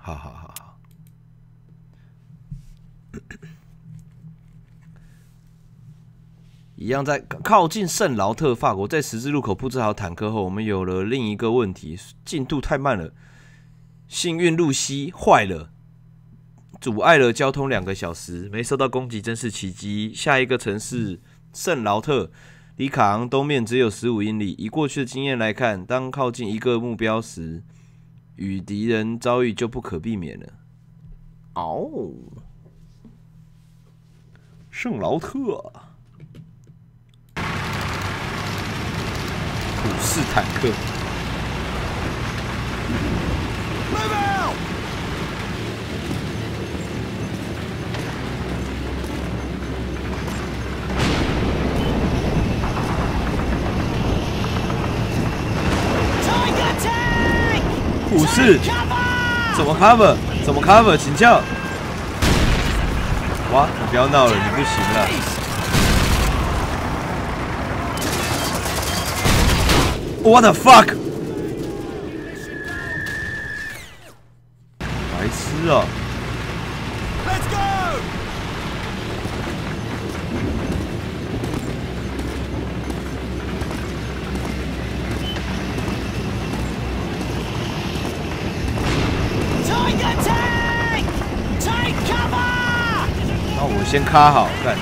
好。一样在靠近圣劳特，法国，在十字路口布置好坦克后，我们有了另一个问题：进度太慢了。幸运露西坏了，阻碍了交通2个小时，没受到攻击真是奇迹。下一个城市圣劳特，离卡昂东面只有15英里。以过去的经验来看，当靠近一个目标时，与敌人遭遇就不可避免了。哦，圣劳特。虎式坦克，虎式怎么 cover？ 怎么 cover？ 请教。哇，你不要闹了，你不行了。What the fuck！ 白痴啊！Let's go！ 那我先卡好，干。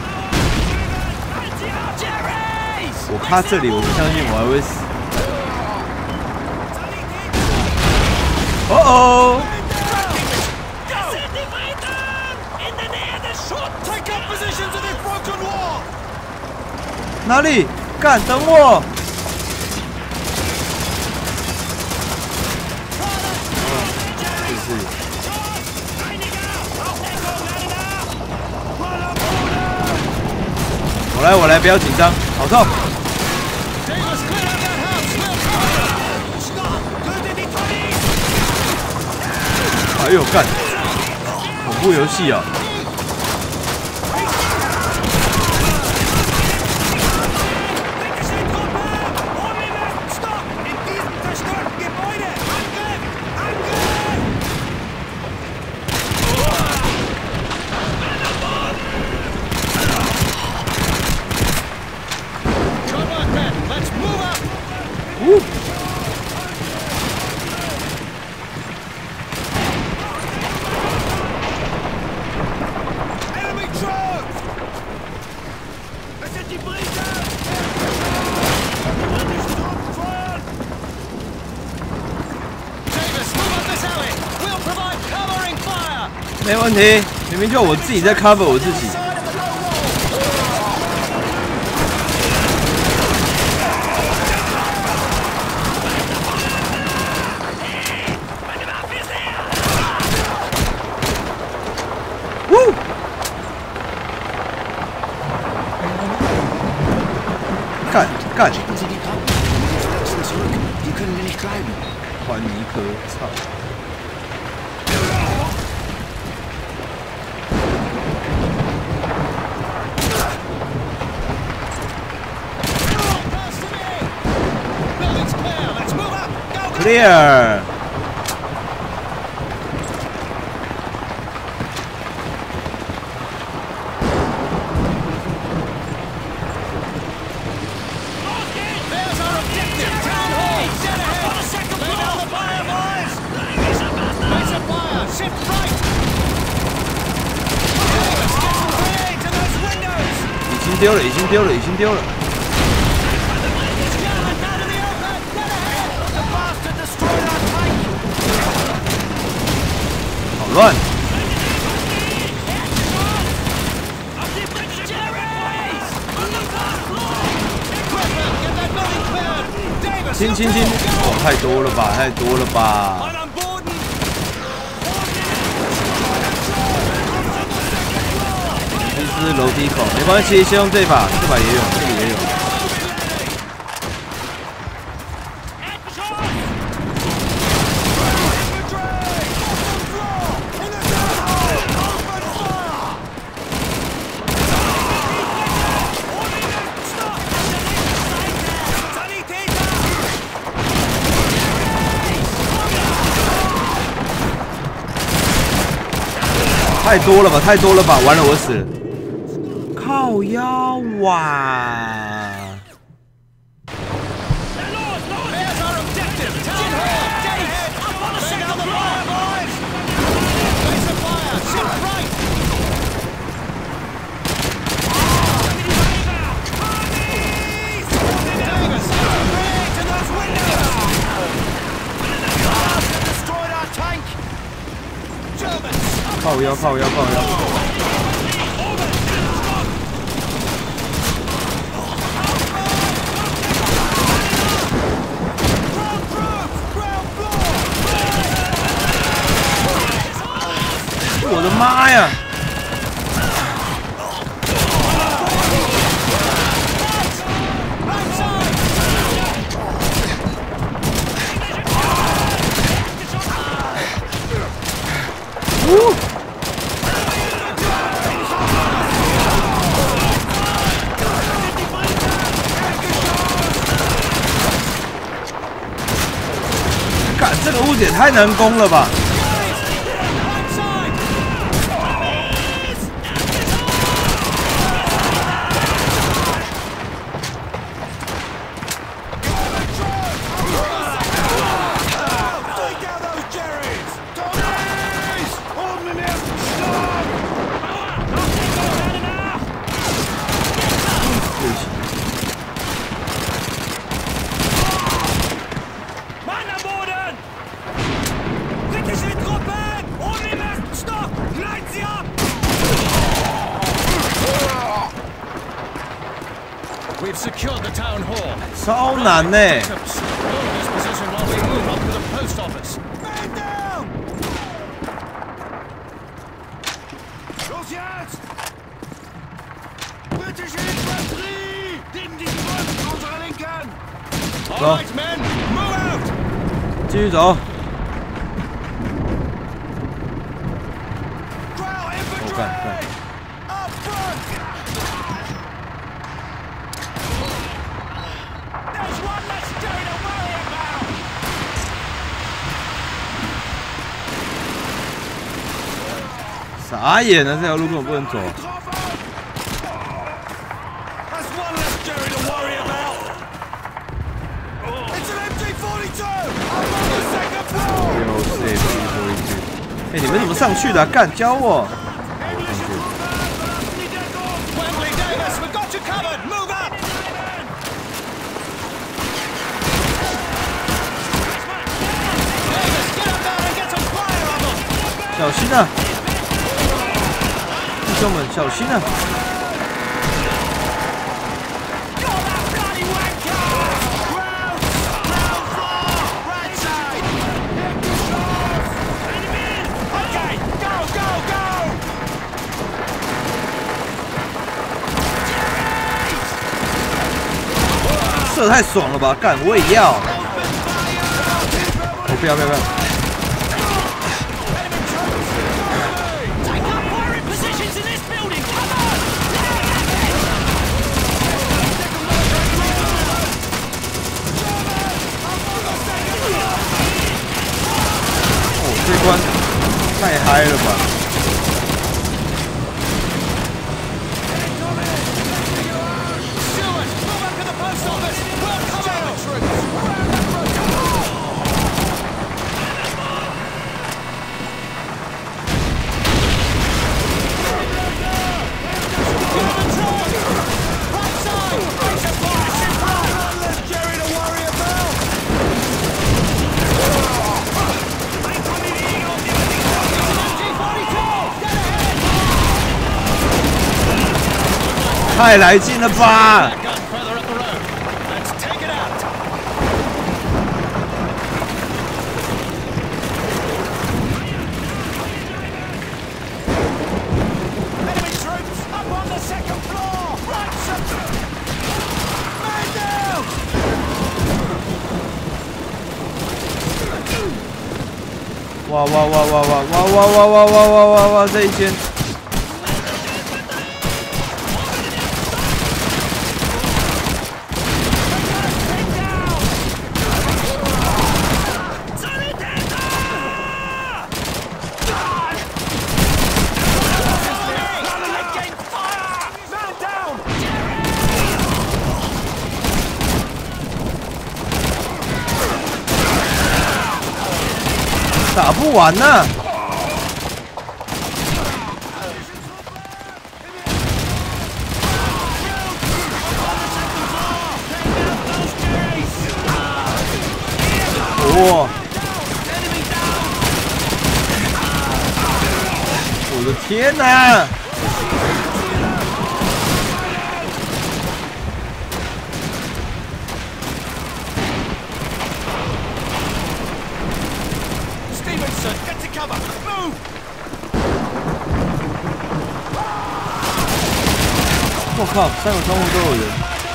我卡这里，我不相信我还会死。哦！哪里？干，等我！我来，不要紧张，好痛！哎呦干！恐怖游戏啊！没问题，明明就我自己在 cover 我自己。干！换尼克，操！Clear！ 已经丢了！好乱！清！哦，太多了吧！这是楼梯口，没关系，先用这把，这把也有，这里也有。 太多了吧，太多了吧！完了，我死了。靠腰哇！靠腰，靠腰，靠腰！我的妈呀！干，这个屋子也太难攻了吧！超难呢！走，继续走。干！傻眼了，这条路根本不能走。哎，你们怎么上去的？干，教我！小心啊！弟兄们，小心啊！射太爽了吧！干，我也要！我不要！这关太嗨了吧！太来劲了吧！哇！这一间。 打不完呐、哇！我的天哪！ 我靠，3个窗户都有人。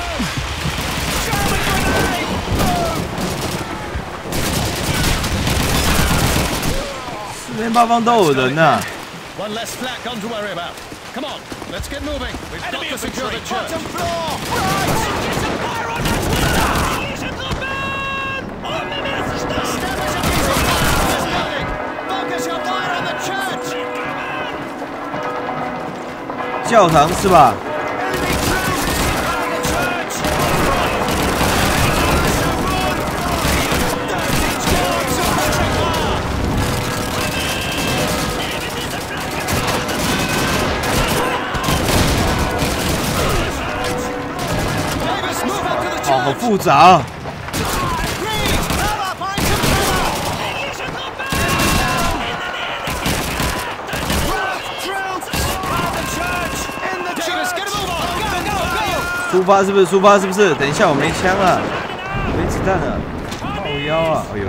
四面八方都有人呐、 One less flat gun to worry about. Come on, let's get moving. We've got to secure the church. Bottom floor! Focus your fire on the church! 教堂是吧？好复杂、啊。 出发是不是？出发是不是？等一下，我没枪了，没子弹了，靠腰啊！哦，有。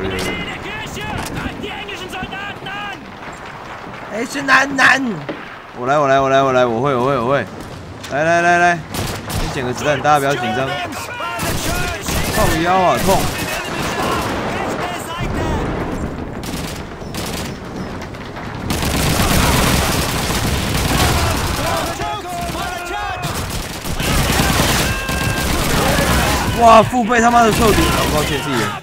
哎，是男，我来，我会。来，先捡个子弹，大家不要紧张。靠腰啊，痛！哇，腹背他妈的臭敌！抱歉，自己人。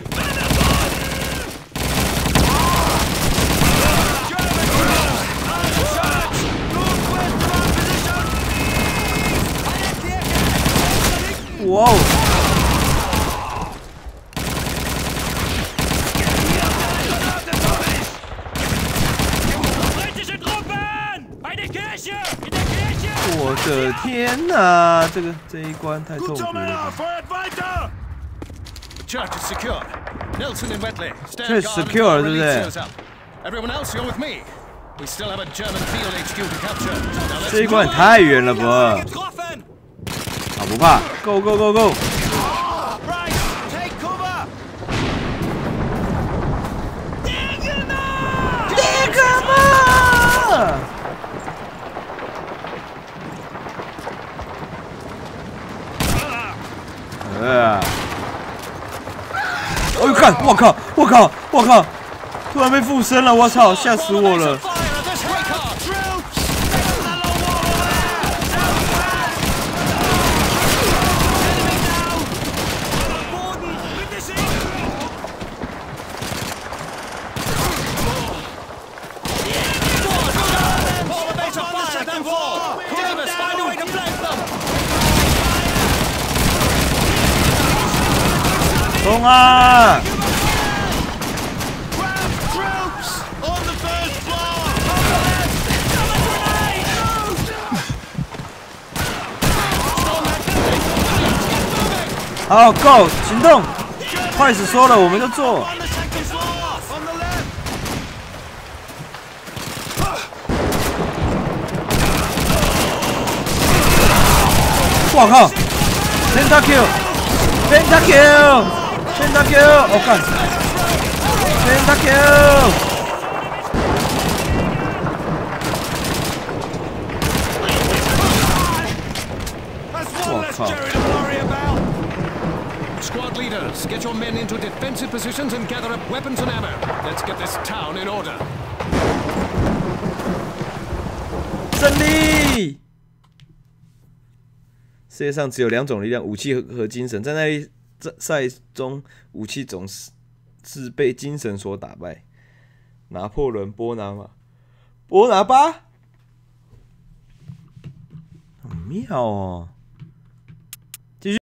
哇哦！我的天哪，这一关太痛苦了。 Church is secure. Nelson and Wetley, stand Church guard secure, until is relief it? shows up. Everyone else, you're with me. We still have a German field HQ to capture. Now let's 这一关太远了吧？好不怕 ，Go！ Right, take cover. 这个嘛！哎呦看，我靠！突然被附身了，我操，吓死我了！冲啊！ 好 ，Go， 行动！坏死说了，我们就做。我靠 ！Pentakill！ 我干 ！Pentakill！ 我靠！ Squad leaders, get your men into defensive positions and gather up weapons and ammo. Let's get this town in order. 胜利！世界上只有2种力量：武器和精神。在那赛中，武器总是被精神所打败。拿破仑·波拿巴，很妙哦。